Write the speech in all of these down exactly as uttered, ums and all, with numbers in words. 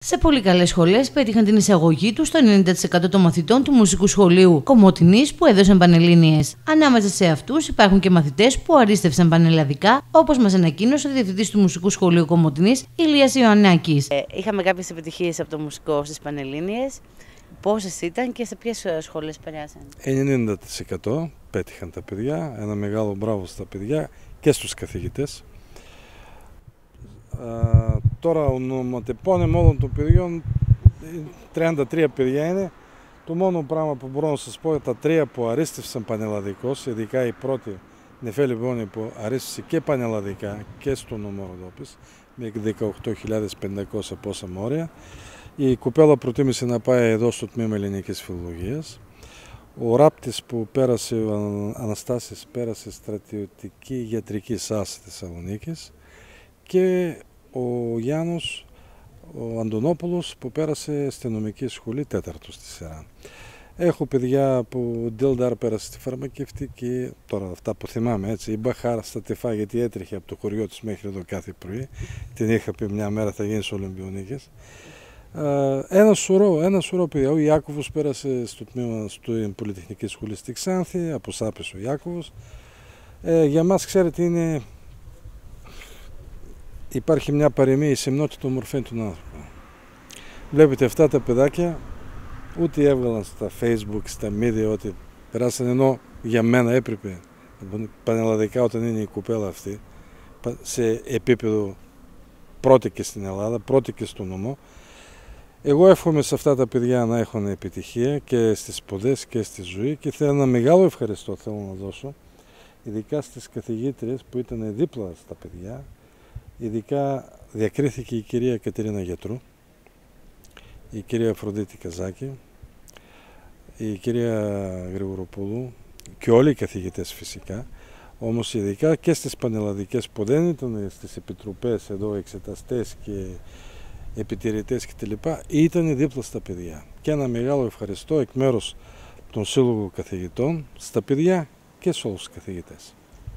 Σε πολύ καλές σχολές πέτυχαν την εισαγωγή του στο ενενήντα τοις εκατό των μαθητών του Μουσικού Σχολείου Κομοτηνής που έδωσαν πανελλήνιες. Ανάμεσα σε αυτούς υπάρχουν και μαθητές που αρίστευσαν πανελλαδικά, όπως μας ανακοίνωσε ο διευθυντής του Μουσικού Σχολείου Κομοτηνής, Ηλίας Ιωαννάκης. Ε, είχαμε κάποιες επιτυχίες από το μουσικό στις πανελλήνιες. Πόσες ήταν και σε ποιες σχολές περάσαν? ενενήντα τοις εκατό πέτυχαν τα παιδιά. Ένα μεγάλο μπράβο στα παιδιά και στους καθηγητές. Uh, τώρα ονοματεπώνυμο όλων των παιδιών, τριάντα τρία παιδιά είναι. Το μόνο πράγμα που μπορώ να σας πω είναι τα τρία που αρίστευσαν πανελλαδικώς, ειδικά η πρώτη Νεφέλη Βόνη που αρίστησε και πανελλαδικά και στο νούμερο Ροδόπης με δεκαοκτώ χιλιάδες πεντακόσια πόσα μόρια. Η κοπέλα προτίμησε να πάει εδώ στο τμήμα ελληνικής φιλολογίας. Ο Ράπτης που πέρασε, ο Αναστάσης πέρασε στρατιωτική γιατρική ΣΑΣ Θεσσαλονίκης. Και ο Γιάννος, ο Αντωνόπουλος που πέρασε στη νομική σχολή τέταρτο στη σειρά. Έχω παιδιά που Ντίλνταρ πέρασε στη φαρμακευτική, τώρα αυτά που θυμάμαι έτσι, η Μπαχάρα στα Τεφά γιατί έτρεχε από το χωριό της μέχρι εδώ κάθε πρωί, την είχα πει μια μέρα θα γίνει στους Ολυμπιονίκες. Ένα σωρό, ένα σωρό παιδιά, ο Ιάκωβος πέρασε στο τμήμα στην Πολυτεχνική Σχολή στη Ξάνθη, από Σάπες ο Ιάκωβος. Ε, για μας ξέρετε είναι... Υπάρχει μια παροιμία, η σεμνότητα των μορφών του άνθρωπου. Βλέπετε αυτά τα παιδάκια, ούτε έβγαλαν στα Facebook, στα media, ότι περάσαν, ενώ για μένα έπρεπε πανελλαδικά όταν είναι η κοπέλα αυτή, σε επίπεδο πρώτη και στην Ελλάδα, πρώτη και στο νομό. Εγώ εύχομαι σε αυτά τα παιδιά να έχουν επιτυχία και στις σπουδές και στη ζωή και θέλω ένα μεγάλο ευχαριστώ θέλω να δώσω, ειδικά στις καθηγήτριες που ήταν δίπλα στα παιδιά. Ειδικά διακρίθηκε η κυρία Κατερίνα Γιατρού, η κυρία Αφροδίτη Καζάκη, η κυρία Γρηγοροπούλου και όλοι οι καθηγητές φυσικά, όμως ειδικά και στις πανελλαδικές που δεν ήταν στις επιτροπές εδώ εξεταστές και επιτηρητές κτλ. Ήταν δίπλα στα παιδιά. Και ένα μεγάλο ευχαριστώ εκ μέρους των Σύλλογων Καθηγητών στα παιδιά και σε όλους τους καθηγητές.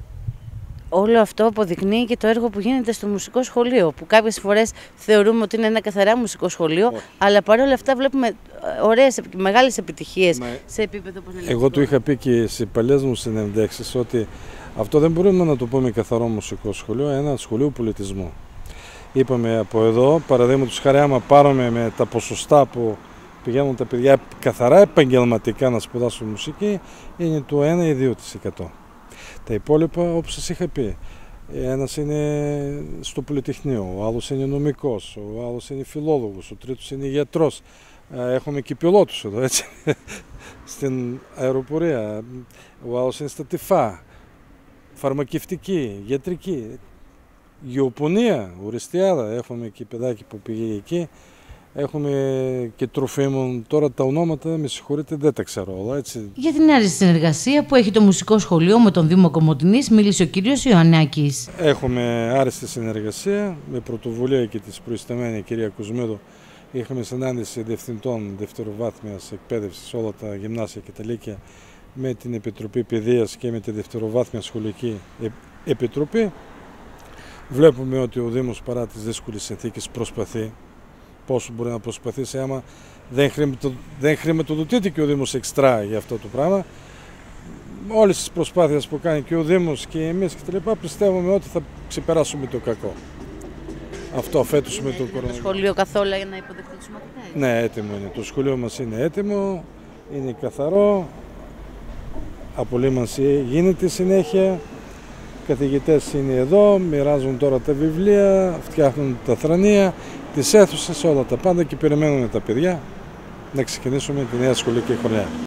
Όλο αυτό αποδεικνύει και το έργο που γίνεται στο μουσικό σχολείο, που κάποιες φορές θεωρούμε ότι είναι ένα καθαρά μουσικό σχολείο, όχι, αλλά παρόλα αυτά βλέπουμε ωραίες, μεγάλες επιτυχίες Μα... σε επίπεδο πανελλαδικό. Εγώ του είχα πει και σε παλιές μου συνεντεύξεις ότι αυτό δεν μπορούμε να το πούμε καθαρό μουσικό σχολείο, ένα σχολείο πολιτισμού. Είπαμε από εδώ, παραδείγματος χάρη, άμα πάρουμε με τα ποσοστά που πηγαίνουν τα παιδιά καθαρά επαγγελματικά να σπουδάσουν μουσική, είναι το ένα ή δύο τοις εκατό. Τα υπόλοιπα, όπως σας είχα πει, ένας είναι στο Πολυτεχνείο, ο άλλος είναι νομικός, ο άλλος είναι φιλόλογος, ο τρίτος είναι γιατρός. Έχουμε και πιλότους εδώ, έτσι, στην αεροπορία, ο άλλος είναι στα Τεφά, φαρμακευτική, γιατρική, γεωπονία, οριστιάδα, έχουμε και παιδάκι που πήγε εκεί. Έχουμε και τροφίμων, τώρα τα ονόματα, με συγχωρείτε, δεν τα ξέρω όλα, έτσι. Για την άριστη συνεργασία που έχει το Μουσικό Σχολείο με τον Δήμο Κομοτηνής μίλησε ο κύριος Ιωαννάκης. Έχουμε άριστη συνεργασία, με πρωτοβουλία και της προϊσταμένη κυρία Κουσμίδου. Είχαμε συνάντηση διευθυντών δευτεροβάθμιας εκπαίδευσης σε όλα τα γυμνάσια και τα λύκεια με την Επιτροπή Παιδείας και με τη Δευτεροβάθμια Σχολική Επιτροπή. Βλέπουμε ότι ο Δήμος παρά τις δύσκολες συνθήκες προσπαθεί. Πόσο μπορεί να προσπαθήσει άμα δεν, χρηματο, δεν χρηματοδοτείται και ο Δήμος εξτρά για αυτό το πράγμα. Όλες τις προσπάθειες που κάνει και ο Δήμος και εμείς και τα λοιπά, πιστεύουμε ότι θα ξεπεράσουμε το κακό. Αυτό φέτος με το κορονοϊό. Το σχολείο καθόλου για να υποδεχτεί τους μαθητές? Ναι, έτοιμο είναι. Το σχολείο μας είναι έτοιμο, είναι καθαρό, απολύμανση γίνεται συνέχεια. Οι καθηγητές είναι εδώ, μοιράζουν τώρα τα βιβλία, φτιάχνουν τα θρανία, τις αίθουσες, όλα τα πάντα και περιμένουν τα παιδιά να ξεκινήσουμε τη νέα σχολική χρονιά.